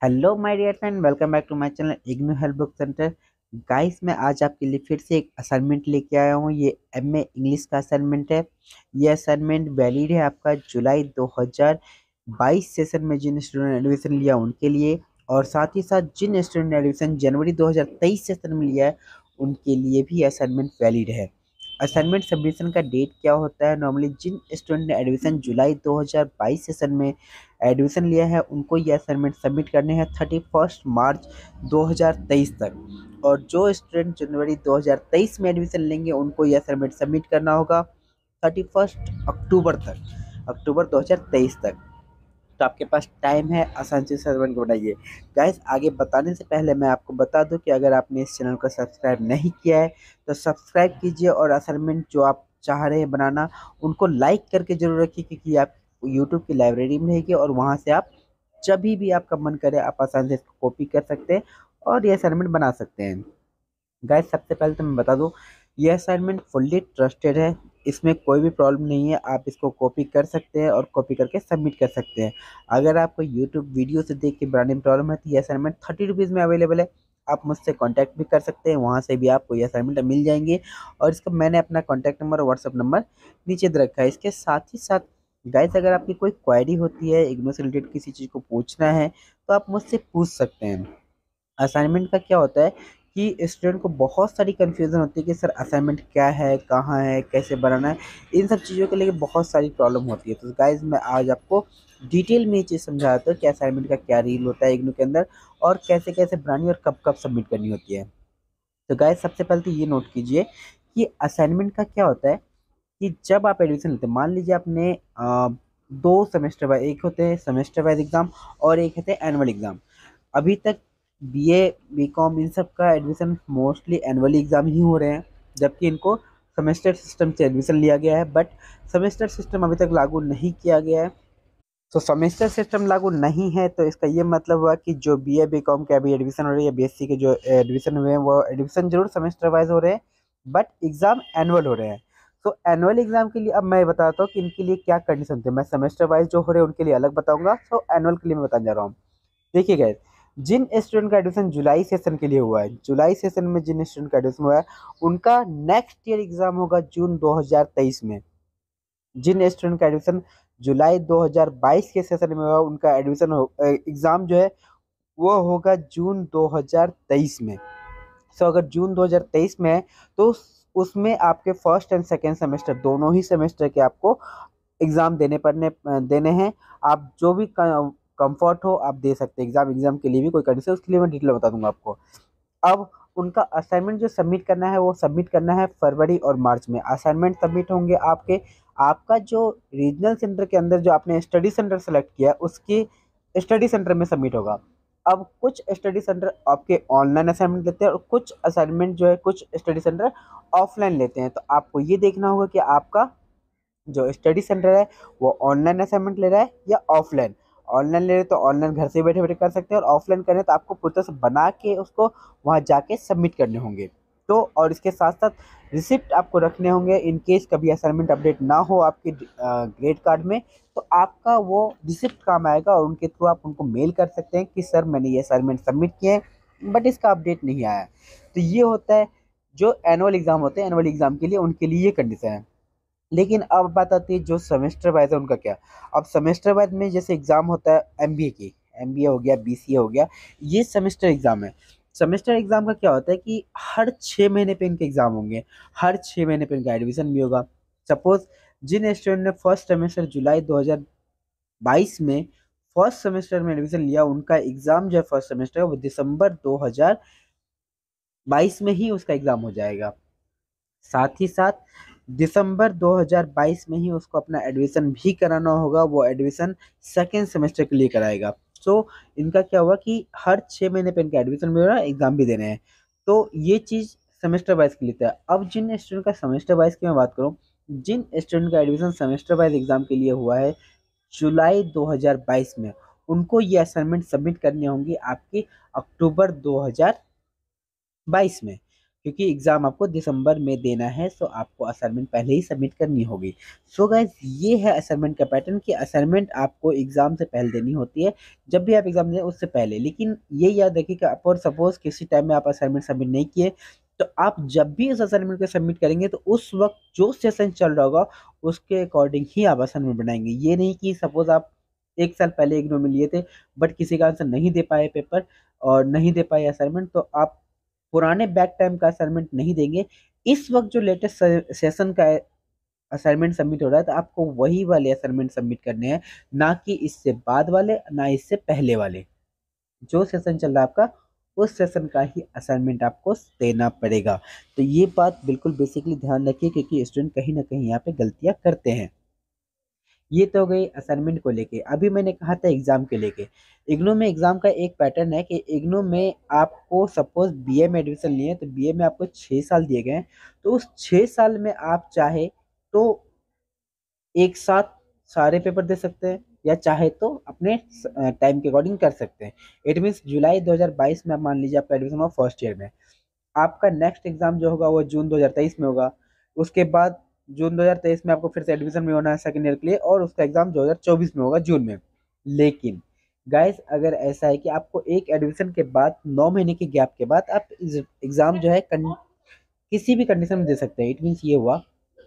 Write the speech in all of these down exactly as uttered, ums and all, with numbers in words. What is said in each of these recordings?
Hello my dear friend, welcome back to my channel IGNOU help book centre. Guys, मैं आज आपके लिए फिर से एक असाइनमेंट लेके आया हूँ। ये एमए इंग्लिश का असाइनमेंट है। ये असाइनमेंट वैलिड है आपका जुलाई दो हज़ार बाईस सेशन में जिन स्टूडेंट ने एडमिशन लिया उनके लिए, और साथ ही साथ जिन स्टूडेंट ने एडमिशन जनवरी दो हज़ार तेईस सेशन में लिया है उनके लिए भी असाइनमेंट वैलिड है। असाइनमेंट सबमिशन का डेट क्या होता है? नॉर्मली जिन स्टूडेंट ने एडमिशन जुलाई दो हज़ार बाईस सेशन में एडमिशन लिया है उनको ये असाइनमेंट सबमिट करने हैं थर्टी फर्स्ट मार्च दो हज़ार तेईस तक, और जो स्टूडेंट जनवरी दो हज़ार तेईस में एडमिशन लेंगे उनको ये असाइनमेंट सबमिट करना होगा थर्टी फर्स्ट अक्टूबर तक, अक्टूबर दो हज़ार तेईस तक। तो आपके पास टाइम है, आसान से असाइनमेंट को बनाइए। गाइस, आगे बताने से पहले मैं आपको बता दूं कि अगर आपने इस चैनल को सब्सक्राइब नहीं किया है तो सब्सक्राइब कीजिए, और असाइनमेंट जो आप चाह रहे हैं बनाना उनको लाइक करके जरूर रखिए, क्योंकि आप यूट्यूब की लाइब्रेरी में रहेगी और वहाँ से आप जब भी आपका मन करे आप आसानी से इसको कॉपी कर सकते हैं और ये असाइनमेंट बना सकते हैं। गाइस, सबसे पहले तो मैं बता दूं, ये असाइनमेंट फुल्ली ट्रस्टेड है। इसमें कोई भी प्रॉब्लम नहीं है, आप इसको कॉपी कर सकते हैं और कॉपी करके सबमिट कर सकते हैं। अगर आपको यूट्यूब वीडियो से देख के बनाने में प्रॉब्लम है तो ये असाइनमेंट थर्टी रुपीज़ में अवेलेबल है। आप मुझसे कांटेक्ट भी कर सकते हैं, वहाँ से भी आपको ये असाइनमेंट मिल जाएंगे। और इसका मैंने अपना कॉन्टैक्ट नंबर और व्हाट्सअप नंबर नीचे दे रखा है। इसके साथ ही साथ गाइस, अगर आपकी कोई क्वेरी होती है, इग्नू से रिलेटेड किसी चीज़ को पूछना है तो आप मुझसे पूछ सकते हैं। असाइनमेंट का क्या होता है कि स्टूडेंट को बहुत सारी कन्फ्यूज़न होती है कि सर असाइनमेंट क्या है, कहाँ है, कैसे बनाना है। इन सब चीज़ों के लिए बहुत सारी प्रॉब्लम होती है। तो गाइज़, मैं आज आपको डिटेल में ये चीज़ समझाता हूँ कि असाइनमेंट का क्या रूल होता है इग्नू के अंदर, और कैसे कैसे बनानी और कब कब सबमिट करनी होती है। तो गाइज़, सबसे पहले तो ये नोट कीजिए कि असाइनमेंट का क्या होता है कि जब आप एडमिशन लेते हैं, मान लीजिए आपने अ, दो सेमेस्टर वाइज, एक होते हैं सेमेस्टर वाइज एग्ज़ाम और एक होते हैं एनुअल एग्ज़ाम। अभी तक बीए, बीकॉम इन सब का एडमिशन मोस्टली एनुअल एग्ज़ाम ही हो रहे हैं, जबकि इनको सेमेस्टर सिस्टम से एडमिशन लिया गया है। बट सेमेस्टर सिस्टम अभी तक लागू नहीं किया गया है। तो सेमेस्टर सिस्टम लागू नहीं है तो इसका ये मतलब हुआ कि जो बीए बीकॉम के अभी एडमिशन हो रही है, बीएससी के जो एडमिशन हुए हैं वो एडमिशन जरूर सेमेस्टर वाइज हो रहे हैं, बट एग्ज़ाम एनुअल हो रहे हैं। तो एनुअल एग्ज़ाम के लिए अब मैं बताता हूँ कि इनके लिए क्या कंडीशन थे। मैं सेमेस्टर वाइज जो हो रहे हैं उनके लिए अलग बताऊंगा, तो एनुअल के लिए मैं बताने जा रहा हूँ। देखिए गाइस, जिन स्टूडेंट का एडमिशन जुलाई सेशन के लिए हुआ है, जुलाई सेशन में जिन स्टूडेंट का एडमिशन हुआ है उनका नेक्स्ट ईयर एग्जाम होगा जून दो हज़ार तेईस में। जिन स्टूडेंट का एडमिशन जुलाई दो हज़ार बाईस के सेशन में हुआ उनका एडमिशन एग्जाम जो है वो होगा जून दो हज़ार तेईस में। सो अगर जून दो हज़ार तेईस में है तो उस- उसमें आपके फर्स्ट एंड सेकेंड सेमेस्टर दोनों ही सेमेस्टर के आपको एग्ज़ाम देने पड़ने देने हैं। आप जो भी कंफर्ट हो आप दे सकते हैं एग्ज़ाम। एग्ज़ाम के लिए भी कोई कंडीशन, उसके लिए मैं डिटेल बता दूंगा आपको। अब उनका असाइनमेंट जो सबमिट करना है वो सबमिट करना है फरवरी और मार्च में। असाइनमेंट सबमिट होंगे आपके, आपका जो रीजनल सेंटर के अंदर जो आपने स्टडी सेंटर सेलेक्ट किया है उसके स्टडी सेंटर में सबमिट होगा। अब कुछ स्टडी सेंटर आपके ऑनलाइन असाइनमेंट लेते हैं और कुछ असाइनमेंट जो है कुछ स्टडी सेंटर ऑफलाइन लेते हैं। तो आपको ये देखना होगा कि आपका जो स्टडी सेंटर है वो ऑनलाइन असाइनमेंट ले रहा है या ऑफलाइन। ऑनलाइन ले रहे तो ऑनलाइन घर से बैठे बैठे कर सकते हैं, और ऑफलाइन करें तो आपको पूरी तरह से बना के उसको वहाँ जाके सबमिट करने होंगे। तो और इसके साथ साथ रिसिप्ट आपको रखने होंगे इन केस कभी असाइनमेंट अपडेट ना हो आपके ग्रेड कार्ड में, तो आपका वो रिसिप्ट काम आएगा और उनके थ्रू आप उनको मेल कर सकते हैं कि सर मैंने ये असाइनमेंट सबमिट किए हैं बट इसका अपडेट नहीं आया। तो ये होता है जो एनुअल एग्ज़ाम होते हैं, एनुअल एग्ज़ाम के लिए उनके लिए ये कंडीशन है। लेकिन अब बात आती है जो सेमेस्टर वाइज है उनका क्या। अब सेमेस्टर वाइज में जैसे एग्ज़ाम होता है एमबीए की, एमबीए हो गया, बीसीए हो गया, ये सेमेस्टर एग्ज़ाम है। सेमेस्टर एग्ज़ाम का क्या होता है कि हर छः महीने पे इनके एग्ज़ाम होंगे, हर छः महीने पे इनका एडमिशन भी होगा। सपोज़ जिन स्टूडेंट ने फर्स्ट सेमेस्टर जुलाई दो हज़ार बाईस में फर्स्ट सेमेस्टर में एडमिशन लिया उनका एग्ज़ाम जो है फर्स्ट सेमेस्टर वो दिसंबर दो हज़ार बाईस में ही उसका एग्ज़ाम हो जाएगा। साथ ही साथ दिसंबर दो हज़ार बाईस में ही उसको अपना एडमिशन भी कराना होगा, वो एडमिशन सेकेंड सेमेस्टर के लिए कराएगा। सो इनका क्या हुआ कि हर छः महीने पे इनका एडमिशन भी हो रहा है, एग्ज़ाम भी देने हैं। तो ये चीज़ सेमेस्टर वाइज के लिए था। अब जिन स्टूडेंट का सेमेस्टर वाइज की मैं बात करूँ, जिन स्टूडेंट का एडमिशन सेमेस्टर वाइज एग्ज़ाम के लिए हुआ है जुलाई दो हज़ार बाईस में, उनको ये असाइनमेंट सबमिट करनी होंगी आपकी अक्टूबर दो हज़ार बाईस में। क्योंकि एग्ज़ाम आपको दिसंबर में देना है, सो आपको असाइनमेंट पहले ही सबमिट करनी होगी। सो गाइस ये है असाइनमेंट का पैटर्न कि असाइनमेंट आपको एग्ज़ाम से पहले देनी होती है, जब भी आप एग्ज़ाम दें उससे पहले। लेकिन ये याद रखिए कि अगर सपोज़ किसी टाइम में आप असाइनमेंट सबमिट नहीं किए, तो आप जब भी इस असाइनमेंट को सबमिट करेंगे तो उस वक़्त जो सेशन चल रहा होगा उसके अकॉर्डिंग ही आप असाइनमेंट बनाएँगे। ये नहीं कि सपोज़ आप एक साल पहले इग्नू में लिए थे, बट किसी कारण से नहीं दे पाए पेपर और नहीं दे पाए असाइनमेंट, तो आप पुराने बैक टाइम का असाइनमेंट नहीं देंगे। इस वक़्त जो लेटेस्ट से सेशन का असाइनमेंट सबमिट हो रहा है, तो आपको वही वाले असाइनमेंट सबमिट करने हैं, ना कि इससे बाद वाले, ना इससे पहले वाले। जो सेशन चल रहा है आपका, उस सेशन का ही असाइनमेंट आपको देना पड़ेगा। तो ये बात बिल्कुल बेसिकली ध्यान रखिए, क्योंकि स्टूडेंट कहीं न कहीं यहाँ पे गलतियाँ करते हैं। ये तो हो गई असाइनमेंट को लेके। अभी मैंने कहा था एग्ज़ाम के लेके। इग्नू में एग्ज़ाम का एक पैटर्न है कि इग्नू में आपको सपोज़ बीए में एडमिशन लिए हैं, तो बीए में आपको छह साल दिए गए हैं। तो उस छह साल में आप चाहे तो एक साथ सारे पेपर दे सकते हैं, या चाहे तो अपने स टाइम के अकॉर्डिंग कर सकते हैं। इट मीन्स जुलाई दो हज़ार बाईस में आप मान लीजिए आपका एडमिशन हुआ फर्स्ट ईयर में। आपका नेक्स्ट एग्ज़ाम जो होगा वो जून दो हज़ार तेईस में होगा। उसके बाद जून दो हज़ार तेईस में आपको फिर से एडमिशन में होना है सेकंड ईयर के लिए, और उसका एग्ज़ाम दो हज़ार चौबीस में होगा जून में। लेकिन गाइस अगर ऐसा है कि आपको एक एडमिशन के बाद नौ महीने के गैप के बाद आप इस एग्ज़ाम जो है कन किसी भी कंडीशन में दे सकते हैं। इट मीन्स ये हुआ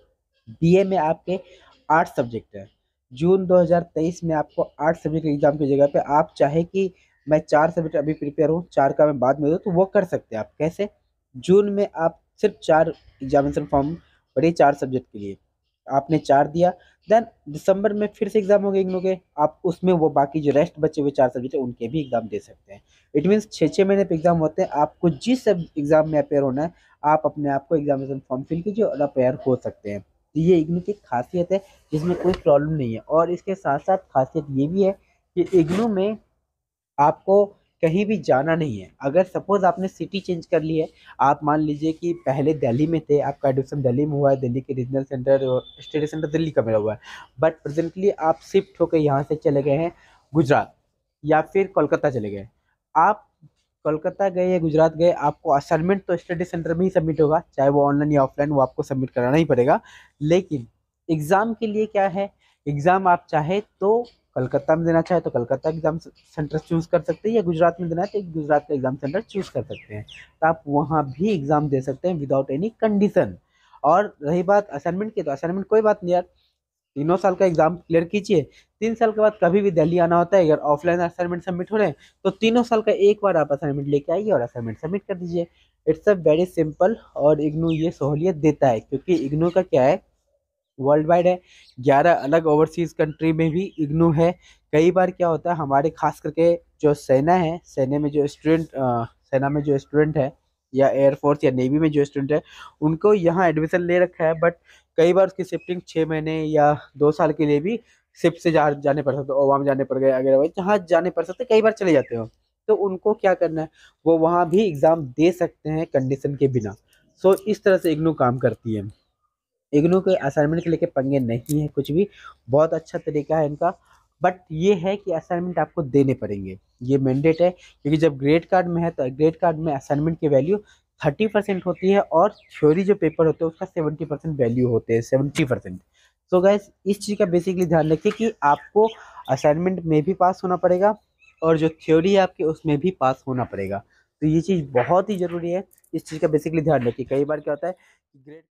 बीए में आपके आठ सब्जेक्ट हैं। जून दो हज़ार तेईस में आपको आठ सब्जेक्ट एग्ज़ाम की जगह पे आप चाहे कि मैं चार सब्जेक्ट अभी प्रिपेयर हूँ, चार का मैं बाद में दूँ, तो वो कर सकते हैं आप। कैसे? जून में आप सिर्फ चार एग्ज़ामिनेशन फॉर्म भरिए चार सब्जेक्ट के लिए, आपने चार दिया, देन दिसंबर में फिर से एग्ज़ाम होंगे इग्नू के, आप उसमें वो बाकी जो रेस्ट बचे हुए चार सब्जेक्ट हैं उनके भी एग्ज़ाम दे सकते हैं। इट मीन्स छः छः महीने पे एग्ज़ाम होते हैं। आपको जिस एग्ज़ाम में अपेयर होना है, आप अपने आप को एग्ज़ामिनेशन फॉर्म फिल कीजिए और अपेयर हो सकते हैं। तो ये इग्नू की खासियत है, जिसमें कोई प्रॉब्लम नहीं है। और इसके साथ-साथ खासियत ये भी है कि इग्नू में आपको कहीं भी जाना नहीं है। अगर सपोज़ आपने सिटी चेंज कर ली है, आप मान लीजिए कि पहले दिल्ली में थे, आपका एडमिशन दिल्ली में हुआ है, दिल्ली के रीजनल सेंटर और स्टडी सेंटर दिल्ली का मिला हुआ है। बट प्रेज़ेंटली आप शिफ्ट होके यहाँ से चले गए हैं गुजरात, या फिर कोलकाता चले गए। आप कोलकाता गए या गुजरात गए, आपको असाइनमेंट तो स्टडी सेंटर में ही सबमिट होगा, चाहे वो ऑनलाइन या ऑफलाइन, वो आपको सबमिट कराना ही पड़ेगा। लेकिन एग्ज़ाम के लिए क्या है, एग्ज़ाम आप चाहे तो कलकत्ता में देना चाहे तो कलकत्ता एग्ज़ाम सेंटर चूज़ कर सकते हैं, या गुजरात में देना है तो गुजरात का एग्ज़ाम सेंटर चूज़ कर सकते हैं। तो आप वहाँ भी एग्ज़ाम दे सकते हैं विदाउट एनी कंडीशन। और रही बात असाइनमेंट की, तो असाइनमेंट कोई बात नहीं यार, तीनों साल का एग्ज़ाम क्लियर कीजिए। तीन साल के बाद कभी भी दिल्ली आना होता है, अगर ऑफलाइन असाइनमेंट सबमिट हो रहे हैं, तो तीनों साल का एक बार आप असाइनमेंट लेके आइए और असाइनमेंट सबमिट कर दीजिए। इट्स अ वेरी सिंपल, और इग्नू ये सहूलियत देता है, क्योंकि इग्नू का क्या है, वर्ल्ड वाइड है। ग्यारह अलग ओवरसीज़ कंट्री में भी इग्नू है। कई बार क्या होता है, हमारे खास करके जो सेना है, सेना में जो स्टूडेंट सेना में जो स्टूडेंट है, या एयरफोर्स या नेवी में जो स्टूडेंट है, उनको यहाँ एडमिशन ले रखा है, बट कई बार उसकी शिफ्टिंग छः महीने या दो साल के लिए भी शिफ्ट से जा जाने पड़ सकते, ओवाम जाने पड़ गए, अगर वही जहाँ जाने पड़ सकते, कई बार चले जाते हो, तो उनको क्या करना है, वो वहाँ भी एग्ज़ाम दे सकते हैं कंडीशन के बिना। सो इस तरह से इग्नू काम करती है। इग्नू के असाइनमेंट के लेके पंगे नहीं है कुछ भी, बहुत अच्छा तरीका है इनका। बट ये है कि असाइनमेंट आपको देने पड़ेंगे, ये मैंडेट है, क्योंकि जब ग्रेड कार्ड में है तो ग्रेड कार्ड में असाइनमेंट की वैल्यू थर्टी परसेंट होती है, और थ्योरी जो पेपर होते हैं उसका सेवेंटी परसेंट वैल्यू होते हैं, सेवेंटी परसेंट। सो गाइस इस चीज़ का बेसिकली ध्यान रखिए कि आपको असाइनमेंट में भी पास होना पड़ेगा, और जो थ्योरी है आपकी उसमें भी पास होना पड़ेगा। तो ये चीज़ बहुत ही ज़रूरी है, इस चीज़ का बेसिकली ध्यान रखिए। कई बार क्या होता है, ग्रेड